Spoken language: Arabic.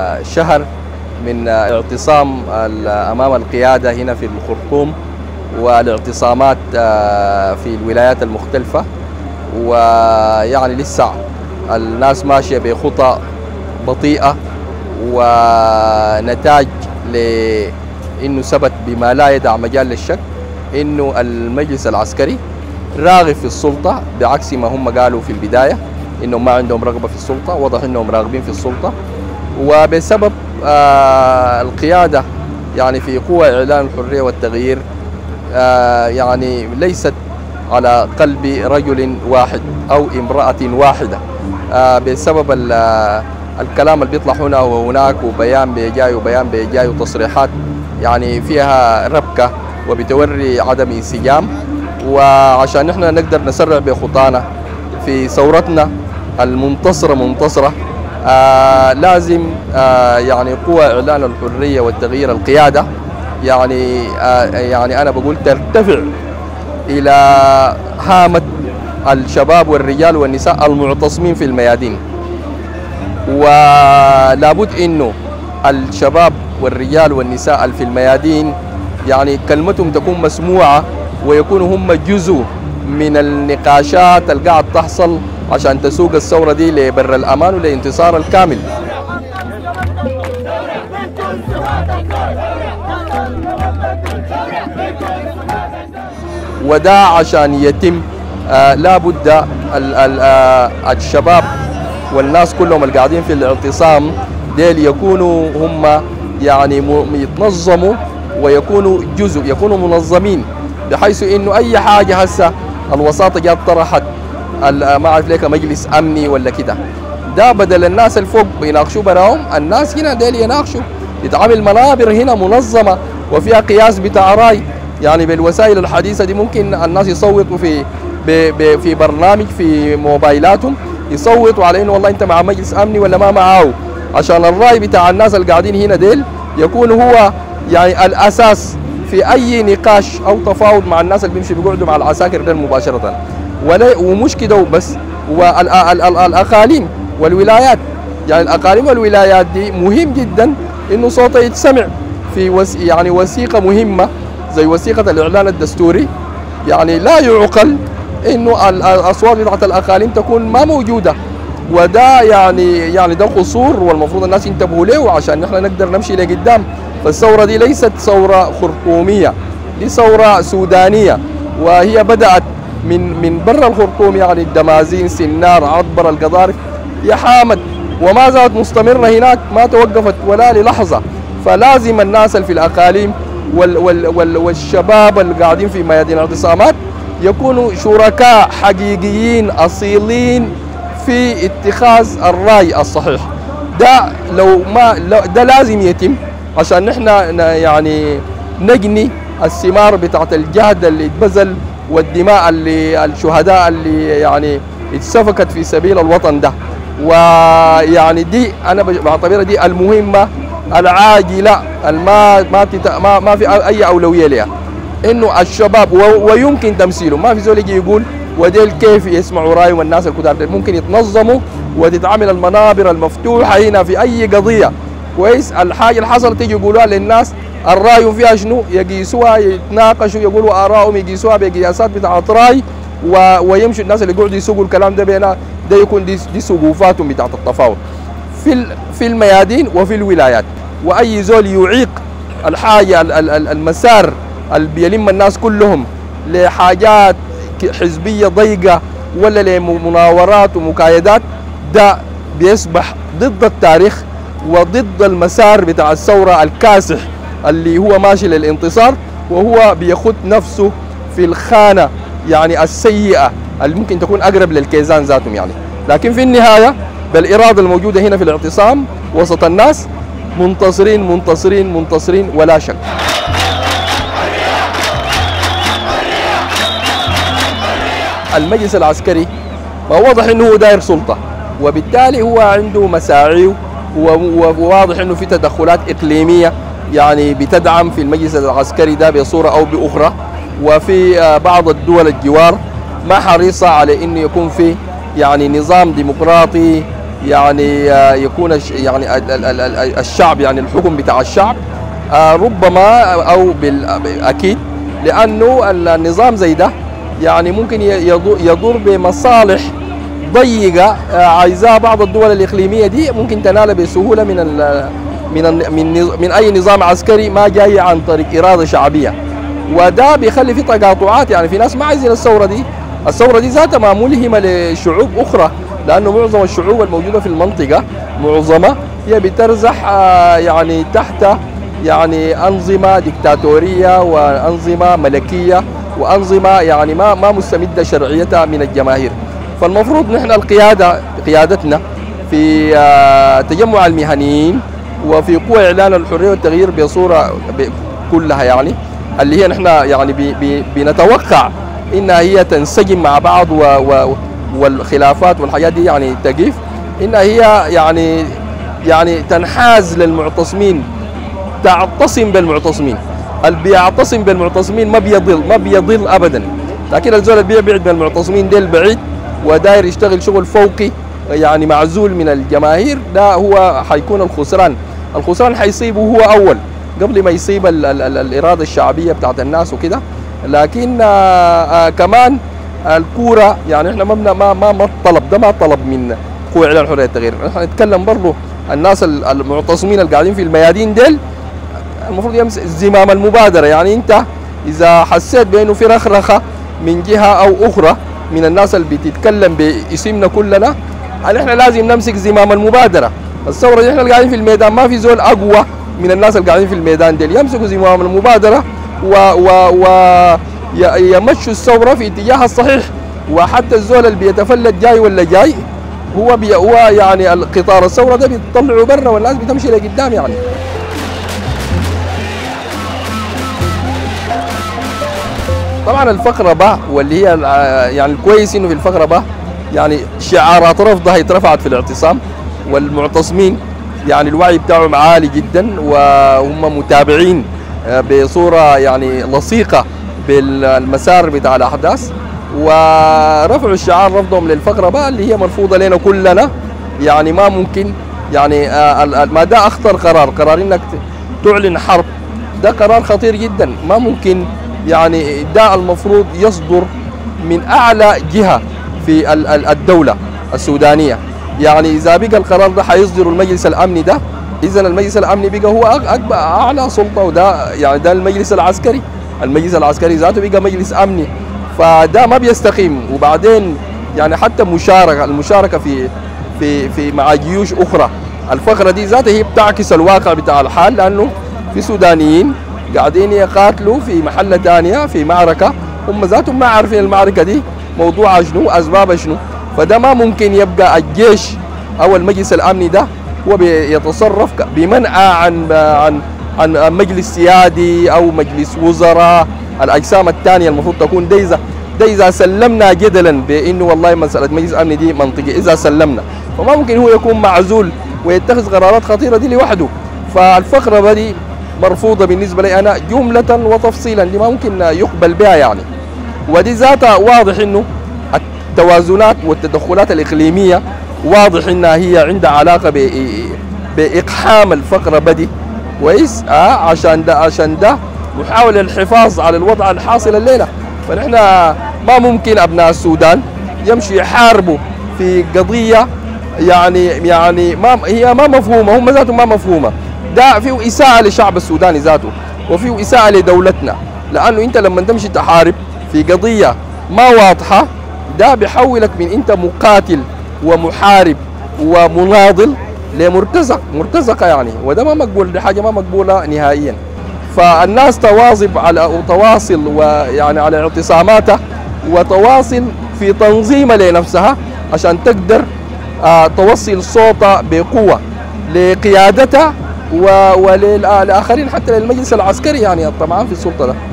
شهر من اعتصام أمام القيادة هنا في الخرطوم والاعتصامات في الولايات المختلفة، ويعني لسه الناس ماشية بخطى بطيئة، ونتاج لأنه ثبت بما لا يدع مجال للشك أنه المجلس العسكري راغب في السلطة، بعكس ما هم قالوا في البداية أنهم ما عندهم رغبة في السلطة. وضح أنهم راغبين في السلطة، وبسبب القيادة يعني في قوى إعلان الحرية والتغيير يعني ليست على قلب رجل واحد أو امرأة واحدة، بسبب الكلام اللي بيطلع هنا وهناك، وبيان بيجاي وبيان بيجاي وتصريحات يعني فيها ربكة وبتوري عدم انسجام. وعشان نحن نقدر نسرع بخطانا في ثورتنا المنتصرة لازم يعني قوى إعلان الحرية والتغيير القيادة يعني أنا بقول ترتفع إلى هامة الشباب والرجال والنساء المعتصمين في الميادين، ولابد إنه الشباب والرجال والنساء في الميادين يعني كلمتهم تكون مسموعة، ويكونوا هم جزء من النقاشات اللي قاعد تحصل عشان تسوق الثورة دي لبر الأمان ولانتصار الكامل. وده عشان يتم لابد الشباب والناس كلهم اللي قاعدين في الاعتصام ديل يكونوا هم يعني يتنظموا ويكونوا جزء، يكونوا منظمين، بحيث انه اي حاجه هسه الوساطه جات طرحت ما اعرف ليك مجلس امني ولا كده، ده بدل الناس الفوق يناقشوا براهم، الناس هنا ديل يناقشوا، يتعامل منابر هنا منظمه وفيها قياس بتاع راي. يعني بالوسائل الحديثه دي ممكن الناس يصوتوا في برنامج في موبايلاتهم، يصوتوا على انه والله انت مع مجلس امني ولا ما معاه، عشان الراي بتاع الناس اللي قاعدين هنا ديل يكون هو يعني الاساس في اي نقاش او تفاوض مع الناس اللي بيمشي بيقعدوا مع العساكر ديل مباشره. ومش كده وبس، والاقاليم والولايات، يعني الاقاليم والولايات دي مهم جدا انه صوته يتسمع في يعني وثيقه مهمه زي وثيقه الاعلان الدستوري. يعني لا يعقل انه الاصوات بتاعت الاقاليم تكون ما موجوده، وده يعني ده قصور، والمفروض الناس ينتبهوا له عشان نحن نقدر نمشي لقدام. فالثوره دي ليست ثوره خرطوميه، دي ثوره سودانيه، وهي بدات من برا الخرطوم، يعني الدمازين، سنار، عطبر، القضارف، يا حامد، وما زالت مستمره هناك، ما توقفت ولا للحظه. فلازم الناس اللي في الاقاليم والشباب اللي قاعدين في ميادين الاعتصامات يكونوا شركاء حقيقيين اصيلين في اتخاذ الراي الصحيح. ده ده لازم يتم عشان نحن يعني نجني الثمار بتاعت الجهد اللي اتبذل والدماء اللي الشهداء اللي يعني اتسفكت في سبيل الوطن ده. ويعني دي انا بعتبرها دي المهمه العاجله ما في اي اولويه لها، انه الشباب ويمكن تمثيله، ما في زول يجي يقول وديل كيف يسمعوا رايهم الناس الكتار، ممكن يتنظموا وتتعامل المنابر المفتوحه هنا في اي قضيه كويس. الحاجه اللي حصلت تيجي يقولوها للناس، الراي فيها شنو، يقيسوها، يتناقشوا، يقولوا ارائهم، يقيسوها بقياسات بتاعت راي، ويمشوا الناس اللي يقعدوا يسوقوا الكلام ده بينها، ده يكون دي سقوفاتهم بتاعت التفاوض في الميادين وفي الولايات. واي زول يعيق الحاجه المسار اللي بيلم الناس كلهم لحاجات حزبيه ضيقه ولا لمناورات ومكايدات، ده بيصبح ضد التاريخ وضد المسار بتاع الثوره الكاسح اللي هو ماشي للانتصار، وهو بيخد نفسه في الخانه يعني السيئه اللي ممكن تكون اقرب للكيزان ذاتهم يعني. لكن في النهايه بالاراده الموجوده هنا في الاعتصام وسط الناس منتصرين منتصرين منتصرين ولا شك. المجلس العسكري واضح انه هو داير سلطه، وبالتالي هو عنده مساعيه، وواضح انه في تدخلات اقليميه يعني بتدعم في المجلس العسكري ده بصوره او باخرى، وفي بعض الدول الجوار ما حريصه على انه يكون في يعني نظام ديمقراطي يعني يكون يعني الشعب، يعني الحكم بتاع الشعب ربما او اكيد، لانه النظام زي ده يعني ممكن يضر بمصالح ضيقه عايزاها بعض الدول الاقليميه دي ممكن تنال بسهوله من اي نظام عسكري ما جاي عن طريق اراده شعبيه. وده بيخلي في تقاطعات، يعني في ناس ما عايزين الثوره دي. الثوره دي ذاتها ما ملهمه لشعوب اخرى، لانه معظم الشعوب الموجوده في المنطقه معظمها هي بترزح يعني تحت يعني انظمه ديكتاتوريه وانظمه ملكيه وانظمه يعني ما مستمده شرعيتها من الجماهير. فالمفروض نحن قيادتنا في تجمع المهنيين وفي قوى اعلان الحريه والتغيير بصوره كلها، يعني اللي هي نحن يعني بنتوقع انها هي تنسجم مع بعض والخلافات والحاجات دي يعني تقيف، انها هي يعني تنحاز للمعتصمين، تعتصم بالمعتصمين. اللي بيعتصم بالمعتصمين ما بيضل ابدا، لكن الزول اللي بيبعد من المعتصمين ديل بعيد وداير يشتغل شغل فوقي يعني معزول من الجماهير، ده هو حيكون الخسران حيصيبه هو اول قبل ما يصيب الاراده الشعبيه بتاعت الناس وكده. لكن كمان الكوره يعني احنا ما طلب ده، ما طلب من قوى اعلان حريه التغيير. احنا نتكلم برضه الناس المعتصمين اللي قاعدين في الميادين ديل المفروض يمسك زمام المبادره. يعني انت اذا حسيت بانه في رخرخه من جهه او اخرى من الناس اللي بتتكلم باسمنا كلنا، احنا لازم نمسك زمام المبادره. الثوره دي احنا اللي قاعدين في الميدان ما في زول اقوى من الناس اللي قاعدين في الميدان ديل، يمسكوا زمام المبادره ويمشوا الثوره في اتجاهها الصحيح. وحتى الزول اللي بيتفلت جاي ولا جاي هو يعني قطار الثوره ده بيطلعوا برا والناس بتمشي لقدام. يعني طبعا الفقره ب واللي هي يعني الكويس انه في الفقره ب يعني شعارات رفضها اترفعت في الاعتصام، والمعتصمين يعني الوعي بتاعهم عالي جدا وهم متابعين بصوره يعني لصيقه بالمسار بتاع الاحداث، ورفعوا الشعار رفضهم للفقره ب اللي هي مرفوضه لنا كلنا. يعني ما ممكن يعني ما ده اخطر قرار انك تعلن حرب، ده قرار خطير جدا. ما ممكن يعني ده المفروض يصدر من اعلى جهه في الدوله السودانيه. يعني اذا بقى القرار ده حيصدر المجلس الامني ده، اذا المجلس الامني بقى هو اعلى سلطه، وده يعني ده المجلس العسكري ذاته بقى مجلس امني، فده ما بيستقيم. وبعدين يعني حتى المشاركه في مع جيوش اخرى، الفقره دي ذاتها هي بتعكس الواقع بتاع الحال، لانه في سودانيين قاعدين يقاتلوا في محله ثانيه في معركه هم ذاتهم ما عارفين المعركه دي موضوعها شنو، اسبابها شنو. فده ما ممكن يبقى الجيش او المجلس الامني ده هو بيتصرف بمنع عن مجلس سيادي او مجلس وزراء. الاجسام الثانيه المفروض تكون ده اذا سلمنا جدلا بانه والله مساله مجلس امني دي منطقي، اذا سلمنا فما ممكن هو يكون معزول ويتخذ قرارات خطيره دي لوحده. فالفقره دي مرفوضه بالنسبه لي انا جمله وتفصيلا، دي ما ممكن يقبل بها يعني. ودي ذاتها واضح انه التوازنات والتدخلات الاقليميه واضح انها هي عندها علاقه باقحام الفقره بدي كويس عشان ده محاوله الحفاظ على الوضع الحاصل الليله. فنحن ما ممكن ابناء السودان يمشوا يحاربوا في قضيه يعني ما مفهومه، هم ذاتهم ما مفهومه. ده فيه اساءه للشعب السوداني ذاته وفيه اساءه لدولتنا، لانه انت لما تمشي تحارب في قضيه ما واضحه ده بيحولك من انت مقاتل ومحارب ومناضل لمرتزقه يعني، وده ما مقبول، دي حاجه ما مقبوله نهائيا. فالناس تواصل ويعني على اعتصاماتها وتواصل في تنظيمها لنفسها عشان تقدر توصل صوتها بقوه لقيادتها وللاخرين حتى للمجلس العسكري يعني الطمعان في السلطه ده.